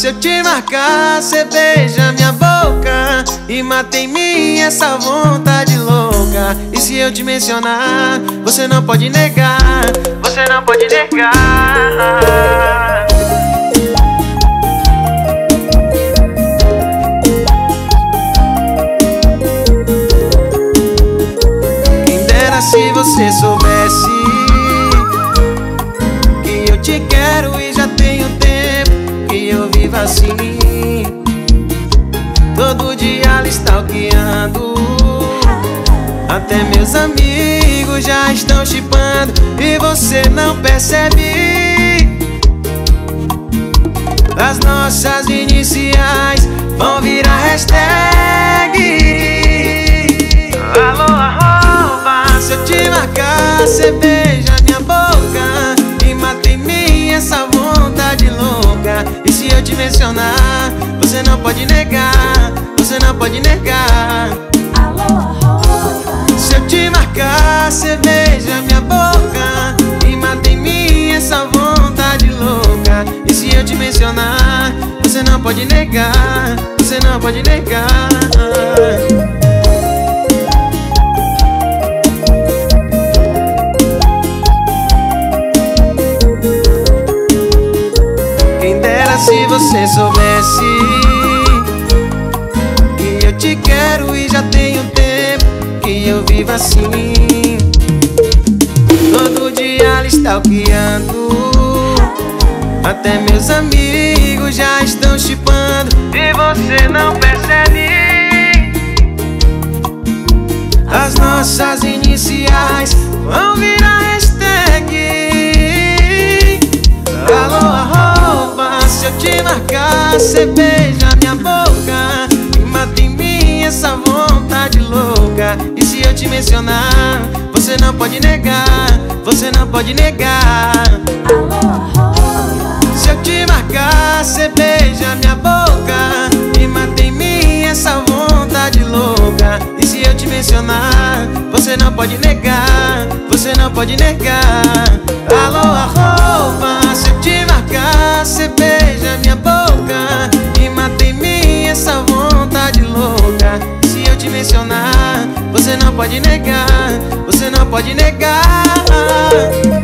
Se eu te marcar, cê beija minha boca e mata em mim essa vontade louca. E se eu te mencionar, você não pode negar, você não pode negar. Quem dera se você soubesse que eu te quero e já tenho tempo que eu vivo assim. Todo dia lhe stalkeando, até meus amigos já estão chipando e você não percebe. As nossas iniciais vão virar hashtag. Alô, arroba. Se eu te marcar, cê beija minha boca e mata em mim essa vontade louca. E se eu te mencionar, você não pode negar, você não pode negar. Se eu te marcar, cê beija minha boca e mata em mim essa vontade louca. E se eu te mencionar, você não pode negar, você não pode negar. Quem dera se você soubesse que eu te quero e já tenho tempo que eu vivo assim. Todo dia lhe stalkeando, até meus amigos já estão chipando e você não percebe. As nossas iniciais vão virar hashtag. Alô, arroba. Se eu te marcar, cê beija minha boca e mata em mim essa vontade louca. E se eu te mencionar, você não pode negar, você não pode negar. Se eu te marcar, cê beija minha boca e mata em mim essa vontade louca. E se eu te mencionar, você não pode negar, você não pode negar. Alô, arroba. Se eu te marcar, cê beija minha boca e mata em mim essa vontade louca. E se eu te mencionar, você não pode negar, você não pode negar.